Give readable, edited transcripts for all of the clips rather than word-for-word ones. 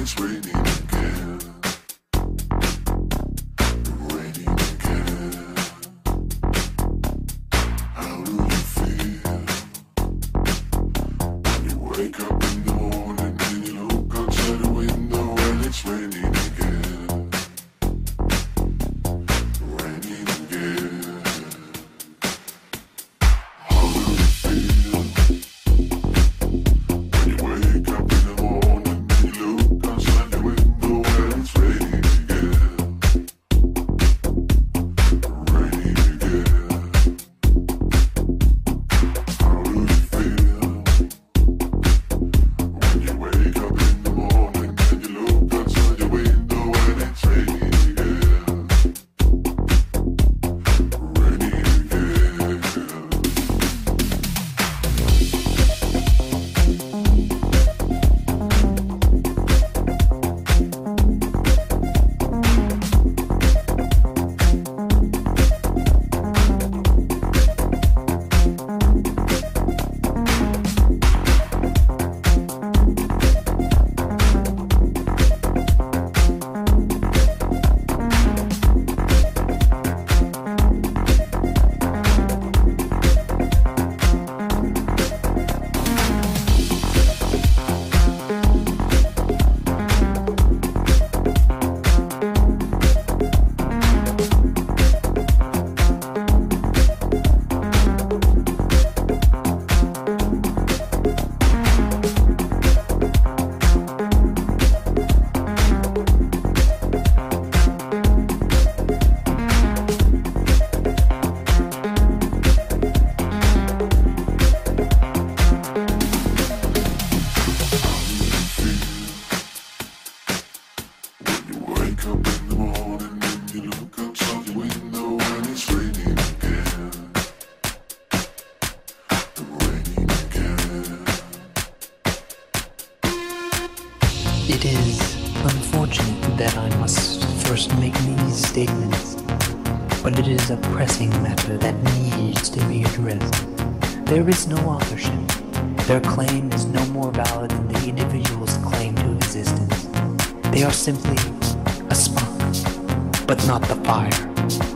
It is unfortunate that I must first make these statements, but it is a pressing matter that needs to be addressed. There is no authorship. Their claim is no more valid than the individual's claim to existence. They are simply a spark, but not the fire.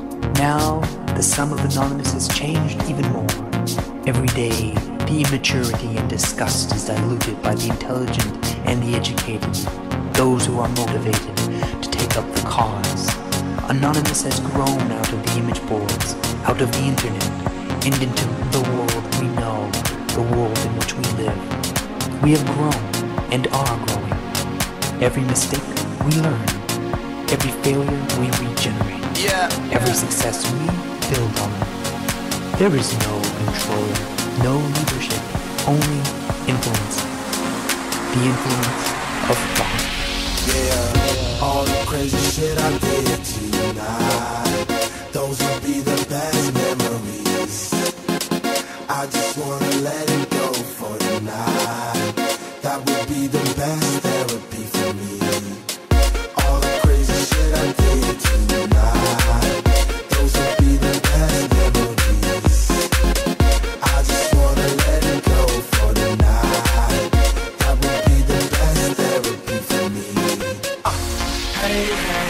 Now, the sum of Anonymous has changed even more. Every day, the immaturity and disgust is diluted by the intelligent and the educated, those who are motivated to take up the cause. Anonymous has grown out of the image boards, out of the internet, and into the world we know, the world in which we live. We have grown and are growing. Every mistake we learn, every failure we regenerate, every success we build on. There is no control, no leadership, only influence. The influence of thought. Yeah, all the crazy shit I did tonight, those will be the best memories. I just wanna let it go for tonight. That would be the best therapy for me. All the crazy shit I did tonight, those will be the best memories. I just wanna let it go for tonight. That would be the best therapy for me. Hey, hey,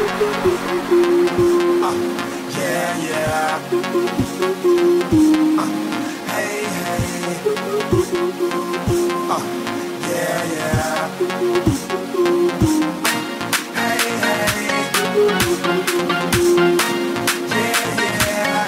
yeah, yeah. Hey, hey, yeah, yeah. Hey, hey, yeah, yeah.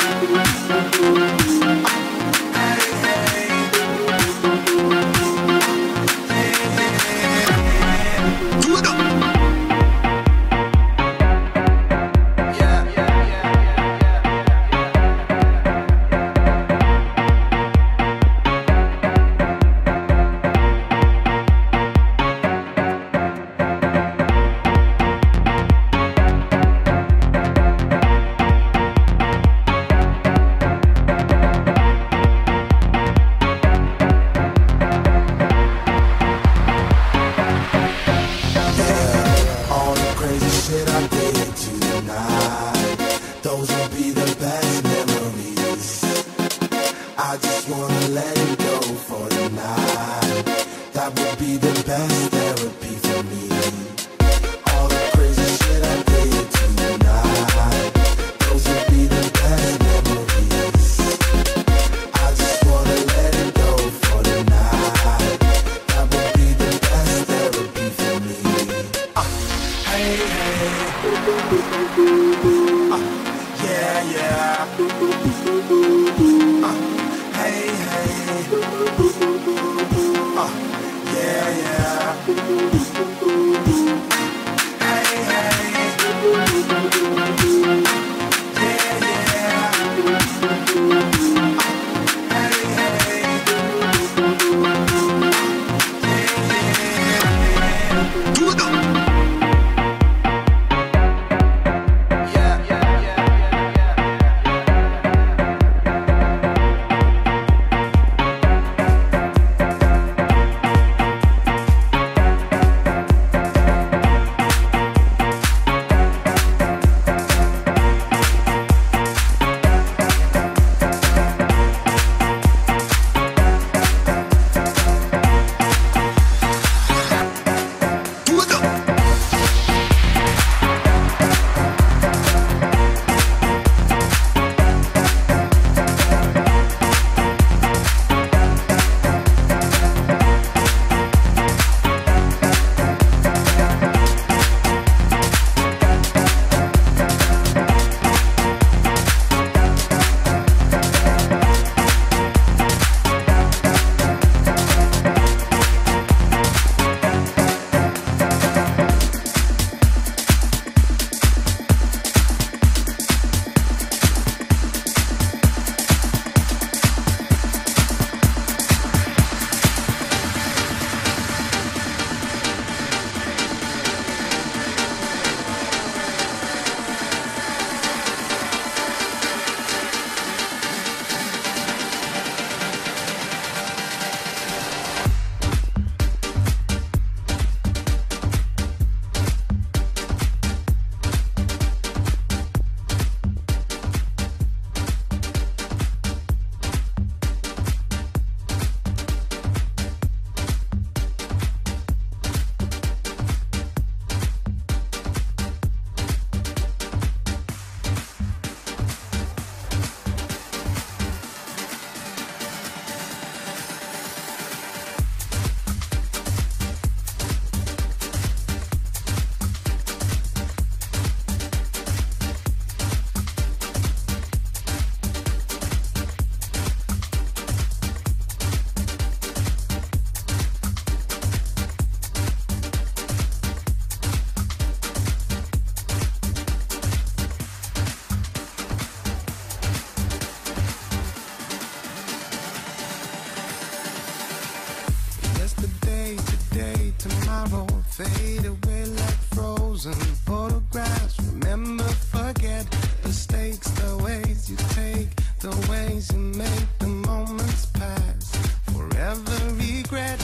fade away like frozen photographs. Remember, forget mistakes, the ways you take, the ways you make the moments pass. Forever regret,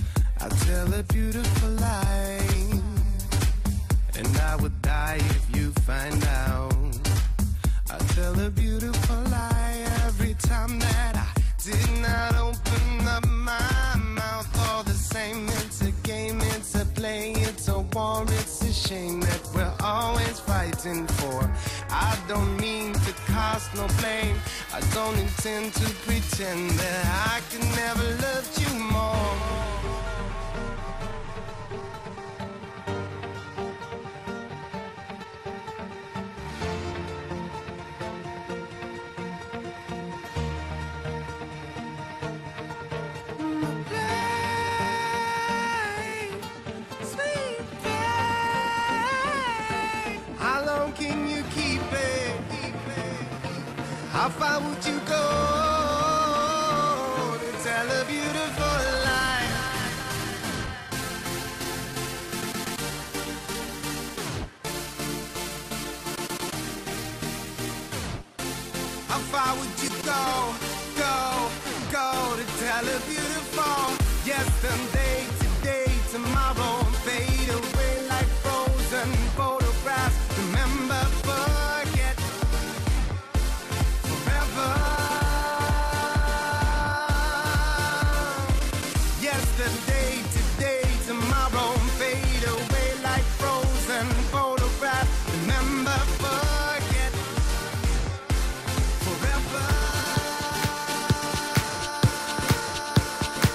I tell a beautiful lie, and I would die if you find out. I tell a beautiful lie every time that I did not open up my mouth. All the same, it's a game, it's a play, it's a war, it's a shame that we're always fighting for. I don't mean to cast no blame, I don't intend to pretend that I can never love you more. How far would you go to tell a beautiful lie? How far would you go to tell a beautiful yesterday, today, tomorrow, fade away like frozen photographs. Remember, forget. Yesterday, today, tomorrow, fade away like frozen photograph. Remember, forget, forever.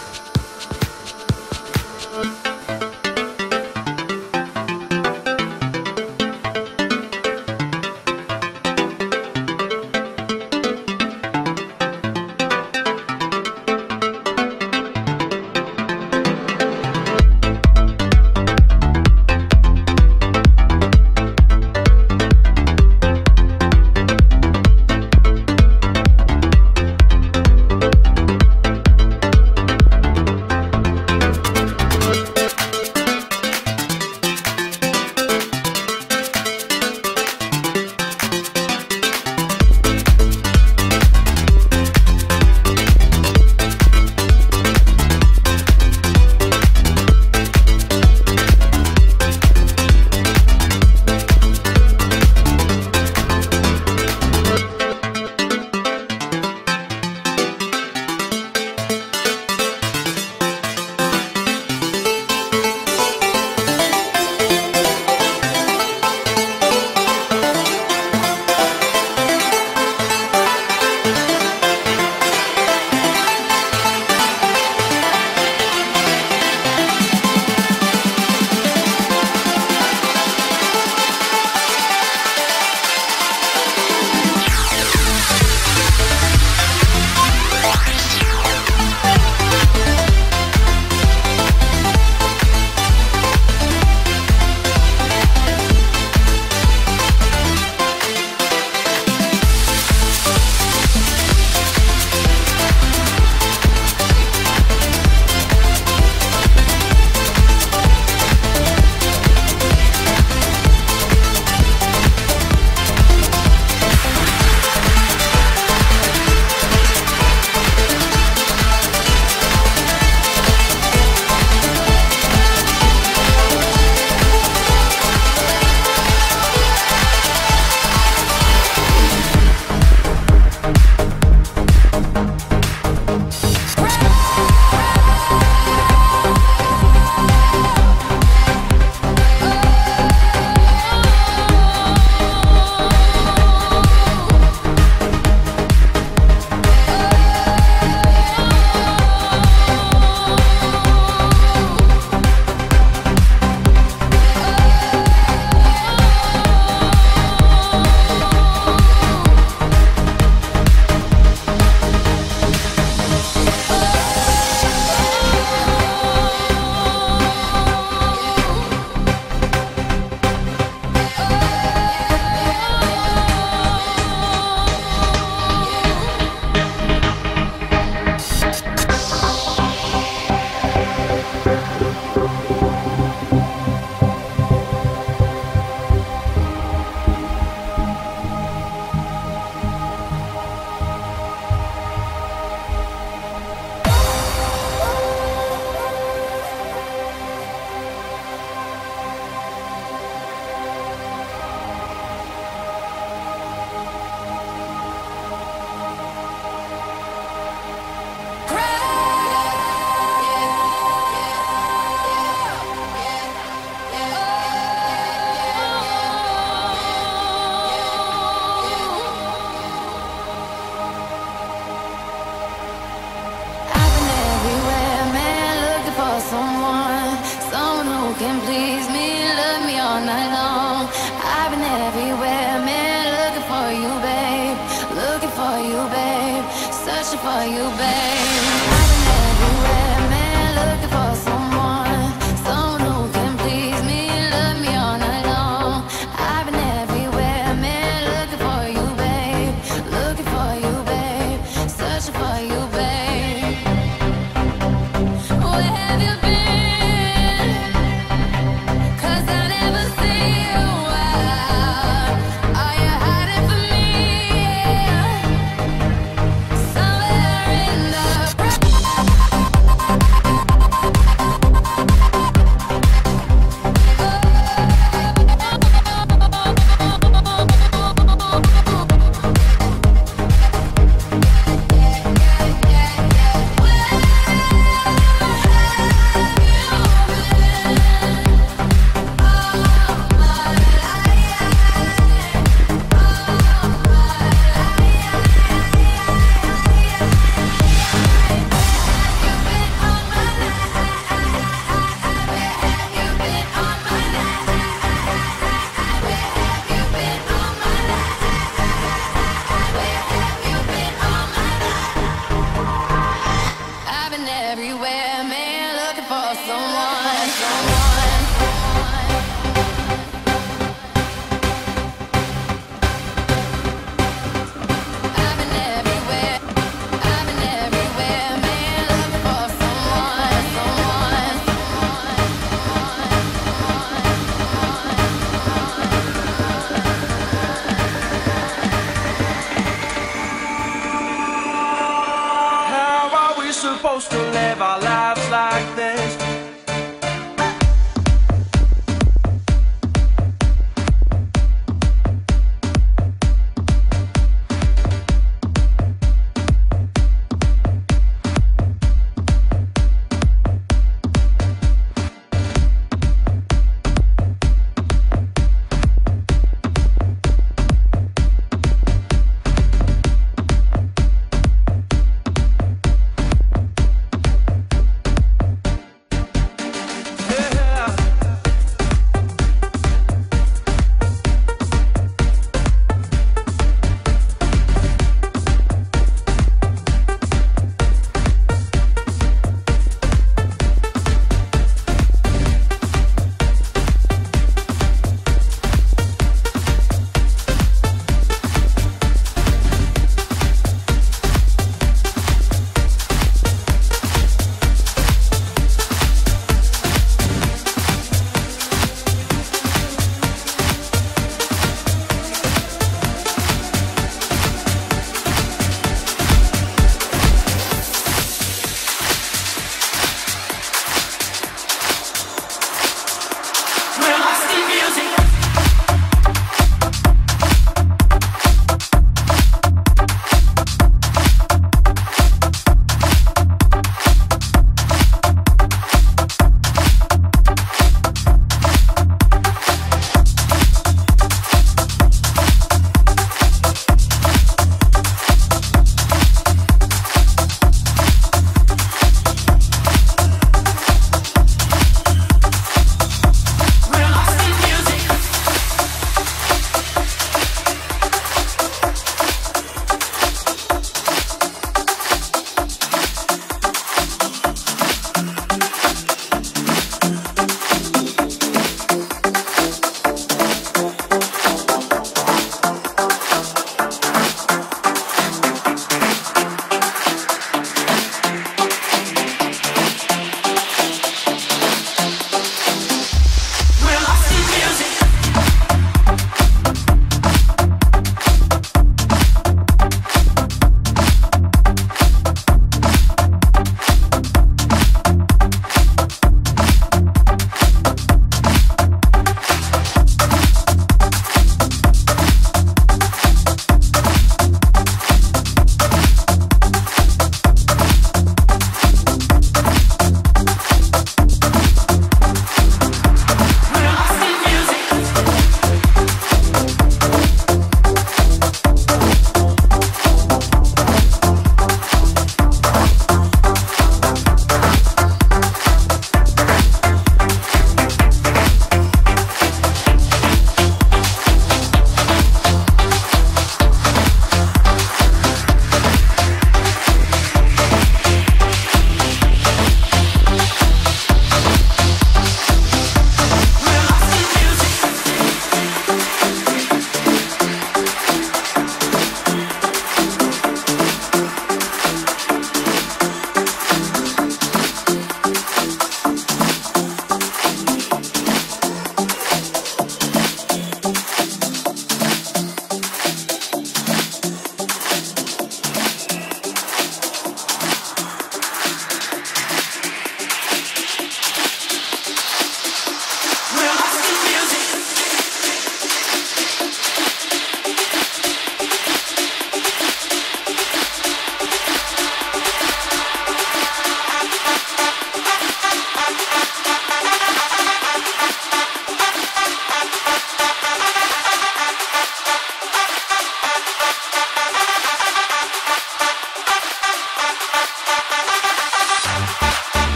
for you, babe.